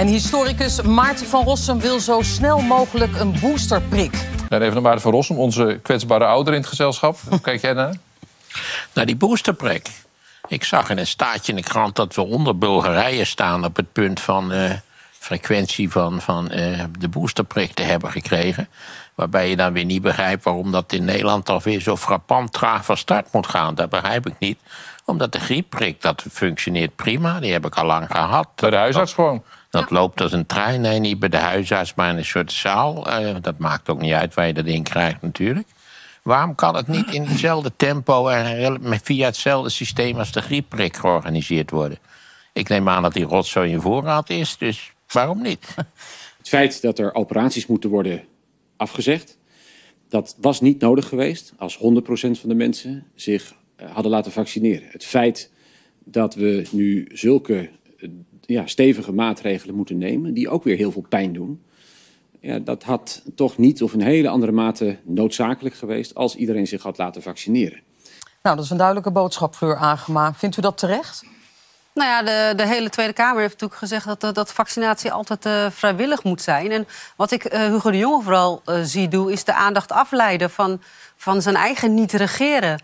En historicus Maarten van Rossum wil zo snel mogelijk een boosterprik. En even naar Maarten van Rossum, onze kwetsbare ouder in het gezelschap. Hoe kijk jij naar? Nou, die boosterprik. Ik zag in een staartje in de krant dat we onder Bulgarije staan op het punt van frequentie van de boosterprik te hebben gekregen. Waarbij je dan weer niet begrijpt waarom dat in Nederland alweer zo frappant traag van start moet gaan. Dat begrijp ik niet. Omdat de griepprik, dat functioneert prima. Die heb ik al lang gehad. Bij de huisarts gewoon? Dat loopt als een trein. Nee, niet bij de huisarts, maar in een soort zaal. Dat maakt ook niet uit waar je dat in krijgt natuurlijk. Waarom kan het niet in hetzelfde tempo en via hetzelfde systeem als de griepprik georganiseerd worden? Ik neem aan dat die rotzooi in voorraad is, dus waarom niet? Het feit dat er operaties moeten worden afgezegd, dat was niet nodig geweest als 100% van de mensen zich hadden laten vaccineren. Het feit dat we nu zulke stevige maatregelen moeten nemen, die ook weer heel veel pijn doen, ja, dat had toch niet of in hele andere mate noodzakelijk geweest als iedereen zich had laten vaccineren. Nou, dat is een duidelijke boodschap, Fleur Agema. Vindt u dat terecht? Nou ja, de hele Tweede Kamer heeft natuurlijk gezegd dat vaccinatie altijd vrijwillig moet zijn. En wat ik Hugo de Jonge vooral zie doen, is de aandacht afleiden van zijn eigen niet regeren.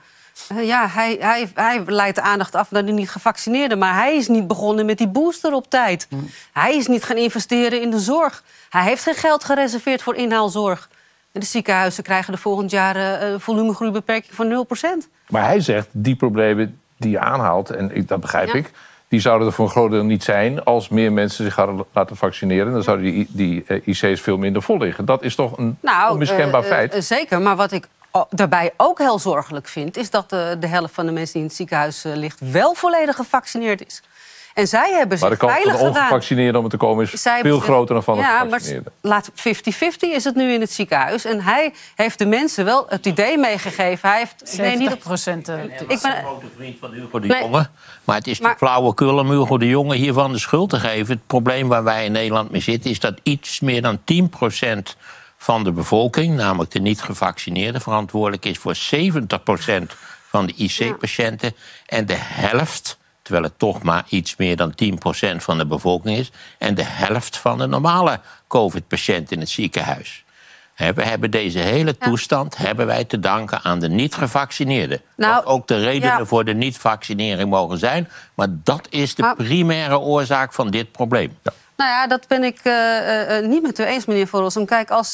Hij leidt de aandacht af naar de niet gevaccineerden. Maar hij is niet begonnen met die booster op tijd. Hij is niet gaan investeren in de zorg. Hij heeft geen geld gereserveerd voor inhaalzorg. De ziekenhuizen krijgen de volgend jaar een volumegroeibeperking van 0%. Maar hij zegt, die problemen die je aanhaalt, en dat begrijp ik, die zouden er voor een groot deel niet zijn als meer mensen zich hadden laten vaccineren. Dan zouden die IC's veel minder vol liggen. Dat is toch een onmiskenbaar feit? Zeker, maar wat ik daarbij ook heel zorgelijk vind, is dat de helft van de mensen die in het ziekenhuis ligt wel volledig gevaccineerd is. En zij hebben zich veilig gedaan. Maar de kans van de ongevaccineerden om het te komen is veel groter dan van de gevaccineerden. Maar 50-50 is het nu in het ziekenhuis. En hij heeft de mensen wel het idee meegegeven. Hij heeft 70%. Ik ben een grote vriend van Hugo de Jonge. Maar het is de flauwekul om Hugo de Jonge hiervan de schuld te geven. Het probleem waar wij in Nederland mee zitten is dat iets meer dan 10% van de bevolking, namelijk de niet-gevaccineerden, verantwoordelijk is voor 70% van de IC-patiënten. En de helft, terwijl het toch maar iets meer dan 10% van de bevolking is, en de helft van de normale COVID-patiënten in het ziekenhuis. We hebben deze hele toestand hebben wij te danken aan de niet-gevaccineerden. Wat ook de redenen voor de niet-vaccinering mogen zijn. Maar dat is de primaire oorzaak van dit probleem. Ja. Nou ja, dat ben ik niet met u eens, meneer Van Rossum. Kijk, als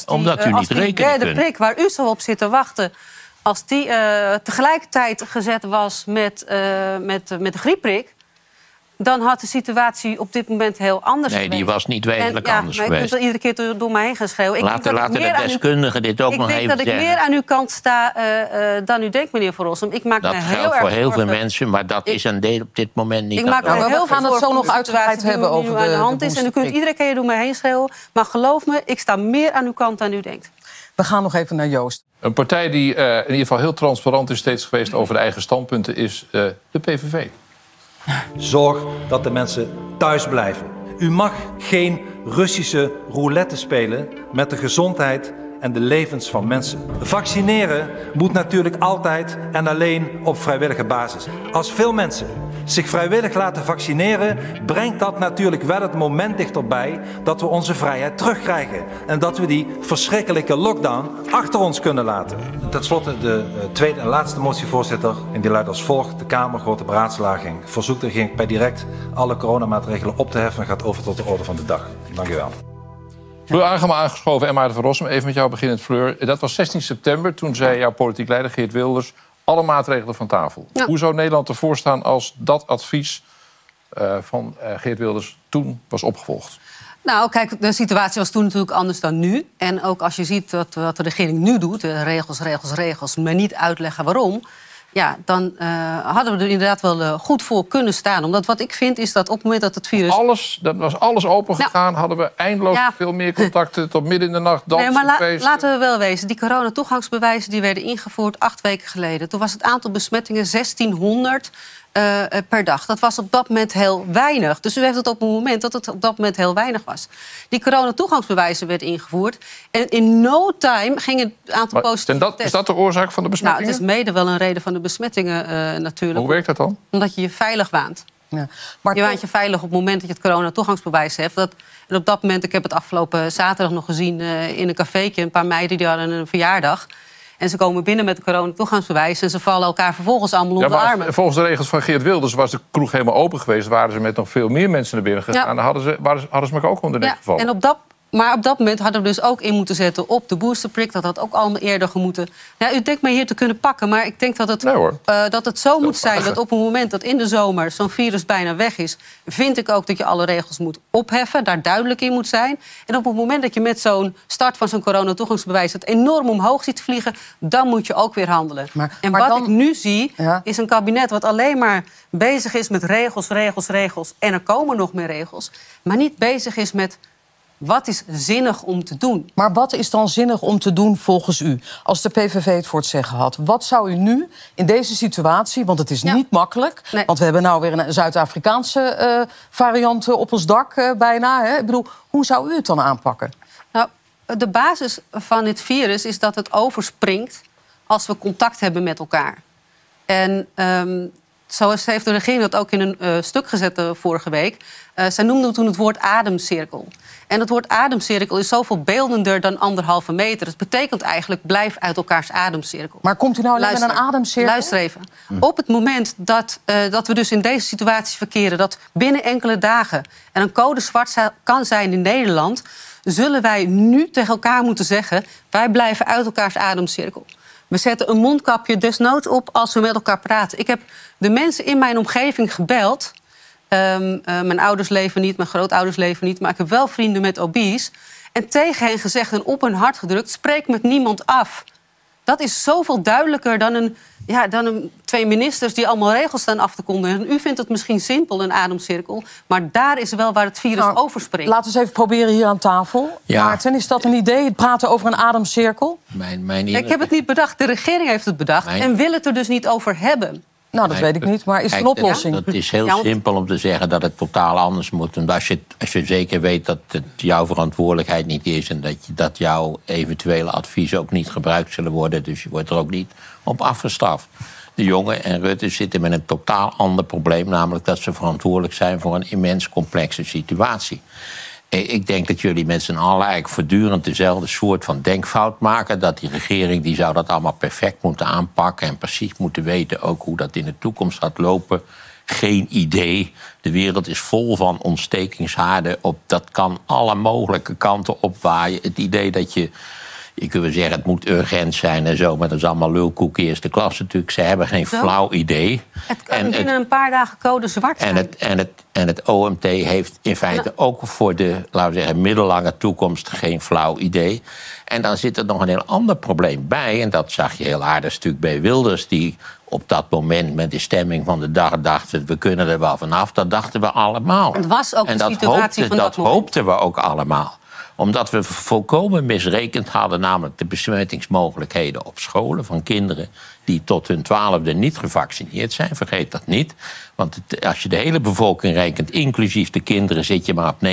die derde prik waar u zo op zit te wachten, als die tegelijkertijd gezet was met de griepprik, dan had de situatie op dit moment heel anders geweest. Nee, die was niet wezenlijk anders geweest. Ik moet iedere keer door mij heen gaan schreeuwen. Laten de deskundigen dit ook nog even zeggen. Ik denk dat ik meer aan uw kant sta dan u denkt, meneer Van Rossum. Dat geldt voor heel veel mensen, maar dat is een deel op dit moment niet. We gaan het zo nog uitgebreid hebben over de hand is. En u kunt iedere keer door mij heen schreeuwen. Maar geloof me, ik sta meer aan uw kant dan u denkt. We gaan nog even naar Joost. Een partij die in ieder geval heel transparant is steeds geweest over de eigen standpunten is de PVV. Zorg dat de mensen thuis blijven. U mag geen Russische roulette spelen met de gezondheid en de levens van mensen. Vaccineren moet natuurlijk altijd en alleen op vrijwillige basis. Als veel mensen zich vrijwillig laten vaccineren, brengt dat natuurlijk wel het moment dichterbij dat we onze vrijheid terugkrijgen. En dat we die verschrikkelijke lockdown achter ons kunnen laten. Ten slotte de tweede en laatste motie, voorzitter. En die luidt als volgt. De Kamer, grote beraadslaging, verzoekt de regering per direct alle coronamaatregelen op te heffen en gaat over tot de orde van de dag. Dank u wel. Fleur Agema aangeschoven en Maarten van Rossum. Even met jou beginnen, Fleur. Dat was 16 september, toen zei jouw politiek leider Geert Wilders alle maatregelen van tafel. Ja. Hoe zou Nederland ervoor staan als dat advies van Geert Wilders toen was opgevolgd? Nou, kijk, de situatie was toen natuurlijk anders dan nu. En ook als je ziet wat de regering nu doet, regels, maar niet uitleggen waarom, ja, dan hadden we er inderdaad wel goed voor kunnen staan. Omdat wat ik vind is dat op het moment dat het virus... Dat was alles open gegaan, hadden we eindeloos veel meer contacten tot midden in de nacht. Laten we wel wezen, die coronatoegangsbewijzen die werden ingevoerd 8 weken geleden. Toen was het aantal besmettingen 1600 per dag. Dat was op dat moment heel weinig. Dus u heeft het op het moment dat het op dat moment heel weinig was. Die coronatoegangsbewijzen werden ingevoerd. En in no time ging het aantal positieve testen. Is dat de oorzaak van de besmettingen? Nou, het is mede wel een reden van de besmettingen natuurlijk. Hoe werkt dat dan? Omdat je je veilig waant. Ja. Maar je waant je veilig op het moment dat je het corona-toegangsbewijs hebt. En op dat moment, ik heb het afgelopen zaterdag nog gezien in een cafeetje, een paar meiden die hadden een verjaardag. En ze komen binnen met een corona-toegangsbewijs en ze vallen elkaar vervolgens allemaal onder de armen. Volgens de regels van Geert Wilders was de kroeg helemaal open geweest. Waren ze met nog veel meer mensen naar binnen gegaan. Dan hadden ze me ook onder de nek gevallen. En maar op dat moment hadden we dus ook in moeten zetten op de boosterprik. Dat had ook allemaal eerder gemoeten. Ja, u denkt mij hier te kunnen pakken, maar ik denk dat het zo moet zijn dat op het moment dat in de zomer zo'n virus bijna weg is, vind ik ook dat je alle regels moet opheffen, daar duidelijk in moet zijn. En op het moment dat je met zo'n start van zo'n coronatoegangsbewijs het enorm omhoog ziet vliegen, dan moet je ook weer handelen. Maar wat ik nu zie, is een kabinet wat alleen maar bezig is met regels. En er komen nog meer regels. Maar niet bezig is met wat is zinnig om te doen. Maar wat is dan zinnig om te doen volgens u? Als de PVV het voor het zeggen had. Wat zou u nu in deze situatie, want het is niet makkelijk. Nee. Want we hebben nou weer een Zuid-Afrikaanse variant op ons dak bijna. Hè? Ik bedoel, hoe zou u het dan aanpakken? Nou, de basis van dit virus is dat het overspringt als we contact hebben met elkaar. En zoals heeft de regering dat ook in een stuk gezet vorige week. Zij noemden toen het woord ademcirkel. En het woord ademcirkel is zoveel beeldender dan 1,5 meter. Het betekent eigenlijk, blijf uit elkaars ademcirkel. Maar komt u nou alleen met een ademcirkel? Luister even. Op het moment dat we dus in deze situatie verkeren, dat binnen enkele dagen er een code zwart kan zijn in Nederland, zullen wij nu tegen elkaar moeten zeggen, wij blijven uit elkaars ademcirkel. We zetten een mondkapje desnoods op als we met elkaar praten. Ik heb de mensen in mijn omgeving gebeld. Mijn ouders leven niet, mijn grootouders leven niet, maar ik heb wel vrienden met obese. En tegen hen gezegd en op hun hart gedrukt, spreek met niemand af. Dat is zoveel duidelijker dan twee ministers die allemaal regels staan af te kondigen. En u vindt het misschien simpel, een ademcirkel, maar daar is wel waar het virus overspringt. Laten we eens even proberen hier aan tafel. Ja. Maarten, is dat een idee, het praten over een ademcirkel? Ik heb het niet bedacht, de regering heeft het bedacht en wil het er dus niet over hebben. Nou, dat weet ik niet, maar is het een oplossing? Het is heel simpel om te zeggen dat het totaal anders moet. En als je zeker weet dat het jouw verantwoordelijkheid niet is en dat jouw eventuele adviezen ook niet gebruikt zullen worden, dus je wordt er ook niet op afgestraft. De Jonge en Rutte zitten met een totaal ander probleem, namelijk dat ze verantwoordelijk zijn voor een immens complexe situatie. Ik denk dat jullie met z'n allen eigenlijk voortdurend dezelfde soort van denkfout maken. Dat die regering die zou dat allemaal perfect moeten aanpakken en precies moeten weten ook hoe dat in de toekomst gaat lopen. Geen idee. De wereld is vol van ontstekingshaarden. Dat kan alle mogelijke kanten opwaaien. Het idee dat je kunt zeggen het moet urgent zijn en zo, maar dat is allemaal lulkoek eerste klas natuurlijk. Ze hebben geen flauw idee. Het kan binnen een paar dagen code zwart zijn. En het OMT heeft in feite ook voor de, laten we zeggen, middellange toekomst geen flauw idee. En dan zit er nog een heel ander probleem bij. En dat zag je heel aardig stuk bij Wilders, die op dat moment met de stemming van de dag dachten, we kunnen er wel vanaf. Dat dachten we allemaal. Het was ook de situatie van dat moment. Hoopten we ook allemaal. Omdat we volkomen misrekend hadden, namelijk de besmettingsmogelijkheden op scholen van kinderen die tot hun 12e niet gevaccineerd zijn. Vergeet dat niet. Want als je de hele bevolking rekent, inclusief de kinderen, zit je maar op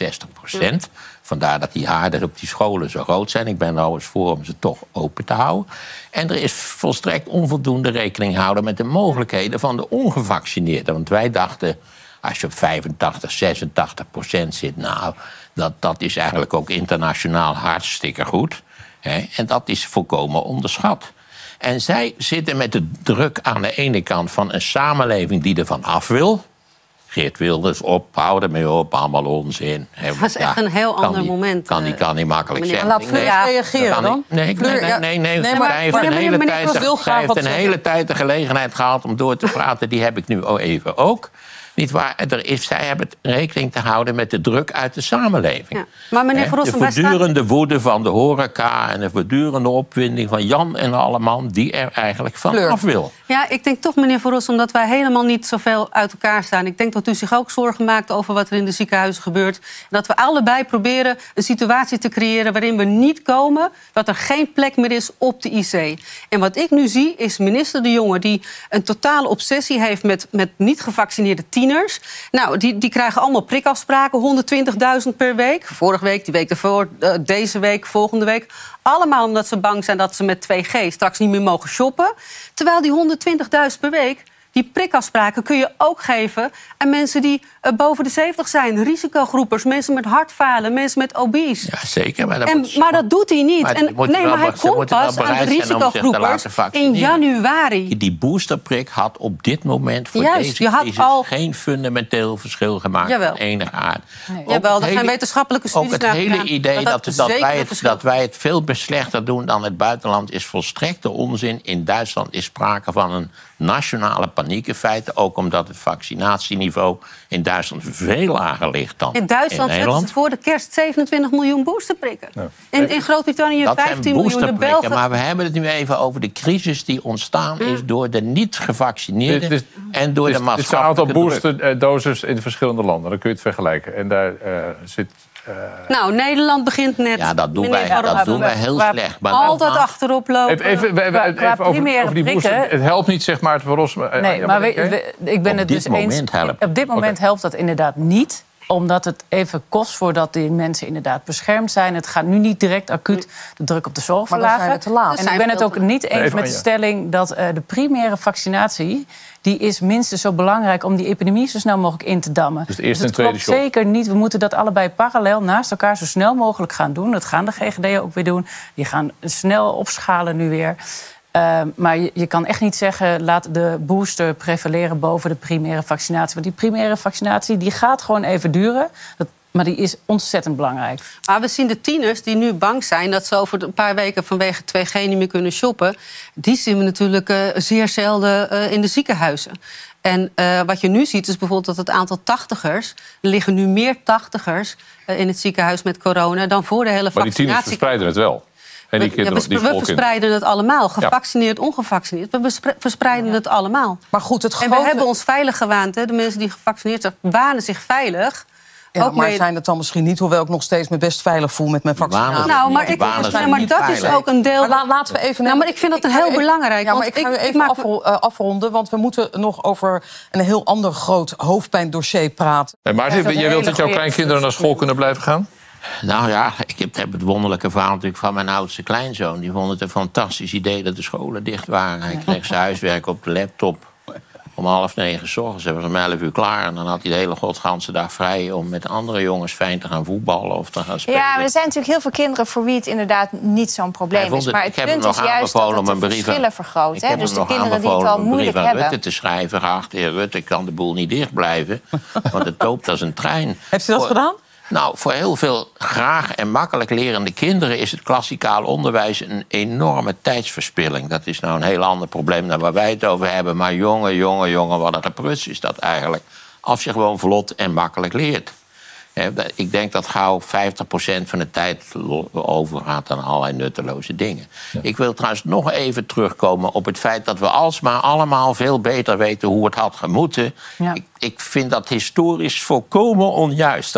69%. Vandaar dat die haarden op die scholen zo groot zijn. Ik ben er trouwens voor om ze toch open te houden. En er is volstrekt onvoldoende rekening houden met de mogelijkheden van de ongevaccineerden. Want wij dachten, als je op 85, 86% zit, nou, dat is eigenlijk ook internationaal hartstikke goed. Hè? En dat is volkomen onderschat. En zij zitten met de druk aan de ene kant van een samenleving die ervan af wil. Geert Wilders, hou ermee op, allemaal onzin. Dat was echt een heel ander moment. Kan niet makkelijk zeggen. Laat Fleur reageren dan. Nee. Hij heeft een hele tijd de gelegenheid gehad om door te praten. Die heb ik nu even ook. Niet waar? Zij hebben rekening te houden met de druk uit de samenleving. Ja. Maar meneer Van Rossum, de voortdurende woede van de horeca en de voortdurende opwinding van Jan en allemaal die er eigenlijk van af wil. Ja, ik denk toch, meneer Van Rossum, dat wij helemaal niet zoveel uit elkaar staan. Ik denk dat u zich ook zorgen maakt over wat er in de ziekenhuizen gebeurt. En dat we allebei proberen een situatie te creëren waarin we niet komen, dat er geen plek meer is op de IC. En wat ik nu zie is minister De Jonge die een totale obsessie heeft met niet gevaccineerde tieners. Nou, die krijgen allemaal prikafspraken, 120.000 per week. Vorige week, die week ervoor, deze week, volgende week. Allemaal omdat ze bang zijn dat ze met 2G straks niet meer mogen shoppen. Terwijl die 120.000 per week, Die prikafspraken kun je ook geven aan mensen die boven de 70 zijn. Risicogroepers, mensen met hartfalen, mensen met obese. Ja, zeker. Maar dat doet hij niet. Maar hij komt pas aan de risicogroepers in januari. Die boosterprik had op dit moment voor deze crisis geen fundamenteel verschil gemaakt. Jawel. Enige aard. Nee. Jawel, er zijn wetenschappelijke studies naar gedaan. Ook het hele idee dat wij het veel slechter doen dan het buitenland is volstrekte onzin. In Duitsland is sprake van een nationale paniek in feite. Ook omdat het vaccinatieniveau in Duitsland veel lager ligt dan in Duitsland. In zetten ze voor de kerst 27 miljoen boosterprikken. Ja. In Groot-Brittannië 15 miljoen. De Belgen. Maar we hebben het nu even over de crisis die ontstaan is door de niet-gevaccineerden en door de maatschappelijke Het is een aantal boosterdoses in de verschillende landen. Dan kun je het vergelijken. En daar zit... Nou, Nederland begint net. Ja, dat doen wij heel slecht. Maar altijd achterop lopen. Even over die booster. Het helpt niet, zeg maar, het verlossen. Nee, maar ik ben het dus eens. Op dit moment helpt dat inderdaad niet. Omdat het even kost voordat die mensen inderdaad beschermd zijn. Het gaat nu niet direct acuut de druk op de zorg verlagen. Maar dan zijn we te laat. En ik ben het ook niet eens met de stelling dat de primaire vaccinatie... die is minstens zo belangrijk om die epidemie zo snel mogelijk in te dammen. Dus de eerste en tweede shot. Zeker niet. We moeten dat allebei parallel naast elkaar zo snel mogelijk gaan doen. Dat gaan de GGD'en ook weer doen. Die gaan snel opschalen nu weer. Maar je kan echt niet zeggen, laat de booster prevaleren boven de primaire vaccinatie. Want die primaire vaccinatie die gaat gewoon even duren. Maar die is ontzettend belangrijk. Maar we zien de tieners die nu bang zijn dat ze over een paar weken vanwege 2G niet meer kunnen shoppen. Die zien we natuurlijk zeer zelden in de ziekenhuizen. En wat je nu ziet is bijvoorbeeld dat het aantal 80ers... er liggen nu meer 80ers in het ziekenhuis met corona dan voor de hele vaccinatie. Maar die tieners verspreiden het wel. En die kinderen, we verspreiden het allemaal. Gevaccineerd, ongevaccineerd. We verspreiden het allemaal. Maar goed, En we hebben ons veilig gewaand. Hè. De mensen die gevaccineerd zijn, wanen zich veilig. Ja, maar zijn het dan misschien niet, hoewel ik nog steeds me best veilig voel met mijn vaccinatie. Nou, maar dat is ook een deel. Maar laten we even. Nou, maar ik vind dat heel belangrijk. Ja, maar ik ga u even afronden, want we moeten nog over een heel ander groot hoofdpijndossier praten. Hey, Maarten, jij wilt dat jouw kleinkinderen naar school kunnen blijven gaan? Nou ja, ik heb het wonderlijke verhaal natuurlijk van mijn oudste kleinzoon. Die vond het een fantastisch idee dat de scholen dicht waren. Hij kreeg zijn huiswerk op de laptop om 8:30 's ochtends. Hij was om 11 uur klaar. En dan had hij de hele godganse dag vrij om met andere jongens fijn te gaan voetballen of te gaan spelen. Ja, maar er zijn natuurlijk heel veel kinderen voor wie het inderdaad niet zo'n probleem is. Maar het punt is juist dat het de verschillen vergroot. Dus de kinderen die het al moeilijk hebben. Rutte te schrijven, geachte heer Rutte, kan de boel niet dicht blijven. Want het loopt als een trein. Heeft u dat gedaan? Nou, voor heel veel graag en makkelijk lerende kinderen is het klassikaal onderwijs een enorme tijdsverspilling. Dat is nou een heel ander probleem dan waar wij het over hebben. Maar jongen, wat een gepruts is dat eigenlijk. Als je gewoon vlot en makkelijk leert. Ik denk dat gauw 50% van de tijd overgaat aan allerlei nutteloze dingen. Ja. Ik wil trouwens nog even terugkomen op het feit dat we alsmaar allemaal veel beter weten hoe het had gemoeten. Ja. Ik vind dat historisch volkomen onjuist.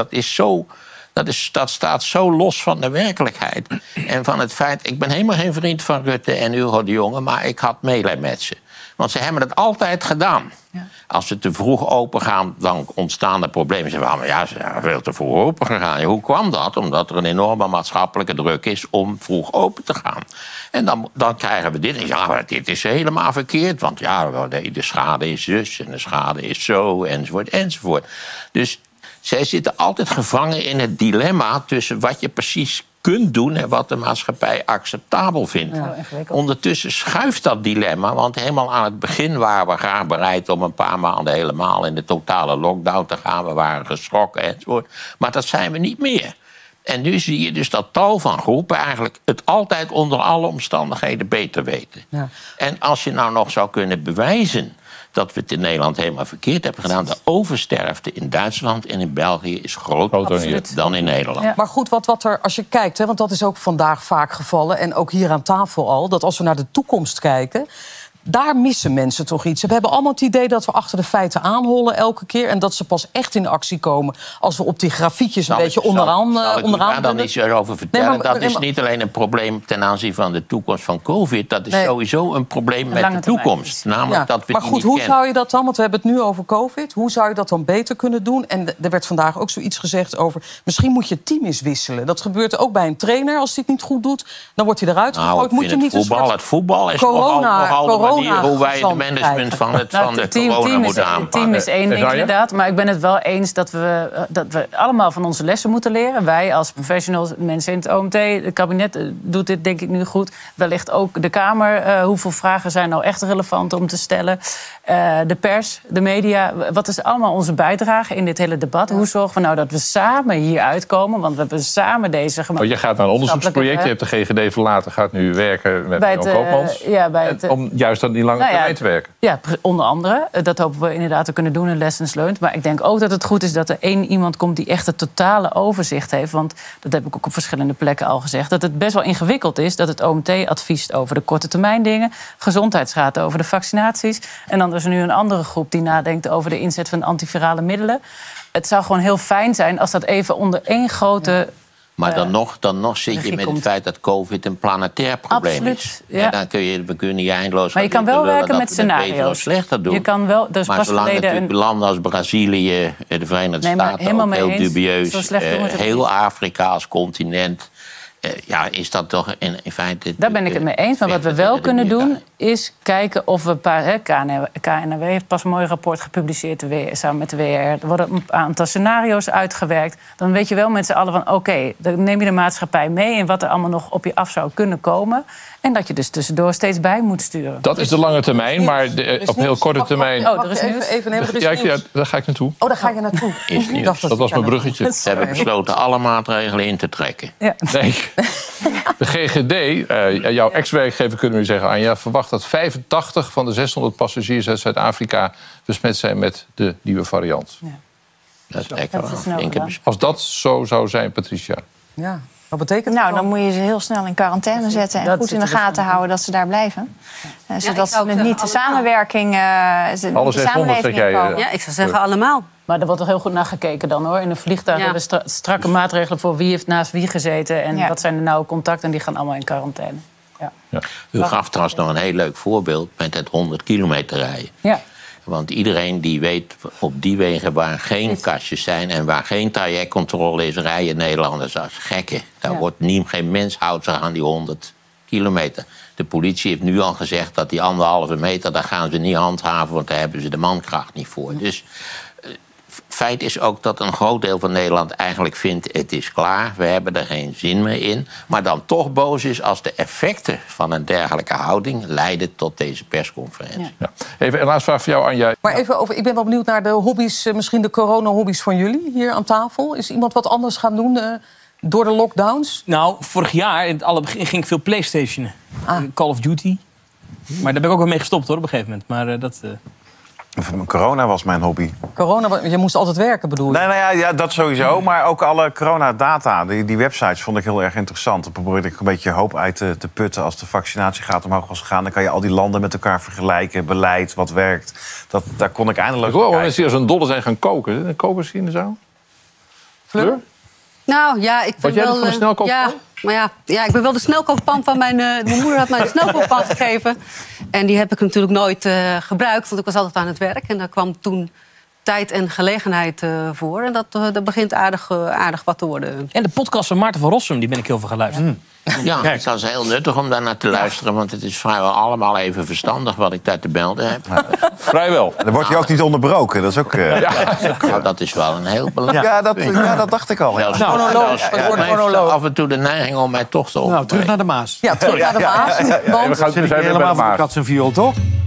Dat staat zo los van de werkelijkheid. En van het feit, ik ben helemaal geen vriend van Rutte en Hugo de Jonge, maar ik had meelij met ze. Want ze hebben het altijd gedaan. Ja. Als ze te vroeg open gaan, dan ontstaan er problemen. Ze zeggen, ja, ze zijn veel te vroeg open gegaan. Ja, hoe kwam dat? Omdat er een enorme maatschappelijke druk is om vroeg open te gaan. En dan krijgen we dit. Ja, maar dit is helemaal verkeerd. Want ja, de schade is zus en de schade is zo, enzovoort, enzovoort. Dus zij zitten altijd gevangen in het dilemma tussen wat je precies kunt doen en wat de maatschappij acceptabel vindt. Ja, ondertussen schuift dat dilemma, want helemaal aan het begin waren we graag bereid om een paar maanden helemaal in de totale lockdown te gaan. We waren geschrokken enzovoort. Maar dat zijn we niet meer. En nu zie je dus dat tal van groepen eigenlijk het altijd onder alle omstandigheden beter weten. Ja. En als je nou nog zou kunnen bewijzen dat we het in Nederland helemaal verkeerd hebben gedaan. De oversterfte in Duitsland en in België is groter dan in Nederland. Ja. Maar goed, wat er, als je kijkt, want dat is ook vandaag vaak gevallen, en ook hier aan tafel al, dat als we naar de toekomst kijken, daar missen mensen toch iets. We hebben allemaal het idee dat we achter de feiten aanhollen elke keer, en dat ze pas echt in actie komen als we op die grafiekjes een beetje onderaan daar dan iets over vertellen. Nee, dat is niet alleen een probleem ten aanzien van de toekomst van COVID. Dat is sowieso een probleem met de toekomst. Namelijk dat we maar goed, hoe zou je dat dan, want we hebben het nu over COVID, hoe zou je dat dan beter kunnen doen? En er werd vandaag ook zoiets gezegd over, misschien moet je het team eens wisselen. Dat gebeurt ook bij een trainer. Als hij het niet goed doet, dan wordt hij eruit gegooid. Moet je niet het voetbal is corona manier hoe wij het management van de corona moeten aanpakken. Het team is één ding inderdaad. Maar ik ben het wel eens dat we allemaal van onze lessen moeten leren. Wij als professionals, mensen in het OMT, het kabinet doet dit denk ik nu goed. Wellicht ook de Kamer. Hoeveel vragen zijn nou echt relevant om te stellen? De pers, de media. Wat is allemaal onze bijdrage in dit hele debat? Hoe zorgen we nou dat we samen hier uitkomen? Want we hebben samen deze... Je gaat naar een onderzoeksproject. Je hebt de GGD verlaten. Gaat nu werken met Jan Koopmans. Om juist aan die lange termijn te werken. Ja, onder andere. Dat hopen we inderdaad te kunnen doen in Lessons Learned. Maar ik denk ook dat het goed is dat er één iemand komt die echt het totale overzicht heeft. Want dat heb ik ook op verschillende plekken al gezegd. Dat het best wel ingewikkeld is dat het OMT adviest over de korte termijn dingen. Gezondheidsraad over de vaccinaties. En dan is er nu een andere groep die nadenkt over de inzet van antivirale middelen. Het zou gewoon heel fijn zijn als dat even onder één grote... Maar dan nog zit je met het feit dat COVID een planetair probleem is. Ja. Dan we kunnen hier eindeloos... Maar je kan wel werken met scenario's. Slechter doen. Je kan wel, dus maar zolang natuurlijk landen als Brazilië, de Verenigde Staten ook heel dubieus... heel Afrika als continent... is dat toch in feite... Daar ben ik het mee eens. Maar wat we wel kunnen doen, is kijken of we een paar... KNW heeft pas een mooi rapport gepubliceerd samen met de WR. Er worden een aantal scenario's uitgewerkt. Dan weet je wel met z'n allen van... oké, dan neem je de maatschappij mee... en wat er allemaal nog op je af zou kunnen komen. En dat je dus tussendoor steeds bij moet sturen. Dat is de lange termijn, maar op heel korte termijn... Oh, er is nieuws. Ja, daar ga ik naartoe. Oh, daar ga je naartoe. Dat was mijn bruggetje. Ze hebben besloten alle maatregelen in te trekken. Ja. Nee. De GGD, jouw ex-werkgever kunnen we zeggen, Anja, verwacht dat 85 van de 600 passagiers uit Zuid-Afrika besmet zijn met de nieuwe variant. Ja. Als dat zo zou zijn, Patricia. Ja. Wat betekent dat? Dan moet je ze heel snel in quarantaine zetten en goed in de gaten houden dat ze daar blijven. Zodat ze niet de samenwerking, alles heeft 100, zeg jij. Ja, ik zou zeggen allemaal. Maar er wordt toch heel goed naar gekeken dan, hoor. In een vliegtuig hebben we strakke maatregelen voor wie heeft naast wie gezeten... en wat zijn de nauwe contacten en die gaan allemaal in quarantaine. Ja. U gaf trouwens nog een heel leuk voorbeeld met het 100 kilometer rijden. Ja. Want iedereen die weet op die wegen waar geen kastjes zijn... en waar geen trajectcontrole is, rijden Nederlanders als gekken. Daar wordt geen mens houdt zich aan die 100 kilometer. De politie heeft nu al gezegd dat die 1,5 meter... daar gaan ze niet handhaven, want daar hebben ze de mankracht niet voor. Dus feit is ook dat een groot deel van Nederland eigenlijk vindt... het is klaar, we hebben er geen zin meer in. Maar dan toch boos is als de effecten van een dergelijke houding... leiden tot deze persconferentie. Ja. Even een laatste vraag voor jou, Anja. Maar even over, ik ben wel benieuwd naar de hobby's... misschien de corona-hobby's van jullie hier aan tafel. Is iemand wat anders gaan doen door de lockdowns? Nou, vorig jaar, in het alle begin, ging ik veel PlayStationen. Call of Duty. Maar daar ben ik ook wel mee gestopt, hoor, op een gegeven moment. Maar dat... Corona was mijn hobby. Corona, je moest altijd werken, bedoel je? Nee, ja, dat sowieso. Maar ook alle coronadata, die websites vond ik heel erg interessant. Daar probeerde ik een beetje hoop uit te putten. Als de vaccinatie gaat omhoog was gegaan... dan kan je al die landen met elkaar vergelijken. Beleid, wat werkt. Daar kon ik eindelijk naar kijken. Mensen die als een dolle zijn gaan koken. Kokers hier in de zaal? Fleur? Nou, ja, ik ben wel... van een snelkookpan? Maar ja, ik ben wel de snelkookpan van mijn moeder had mij een snelkookpan gegeven. En die heb ik natuurlijk nooit gebruikt, want ik was altijd aan het werk. En daar kwam toen tijd en gelegenheid voor. En dat begint aardig wat te worden. En de podcast van Maarten van Rossum, die ben ik heel veel gaan luisteren. Ja, dat is heel nuttig om daar naar te luisteren... want het is vrijwel allemaal even verstandig wat ik daar te melden heb. Vrijwel. Dan wordt je ook niet onderbroken, dat is ook... Nou, dat is wel een heel belangrijk... Ja, dat dacht ik al. Af en toe de neiging om mij toch te onderbreken. Nou, terug naar de Maas. Ja, terug naar de Maas. We gaan helemaal voor kat zijn viool, toch?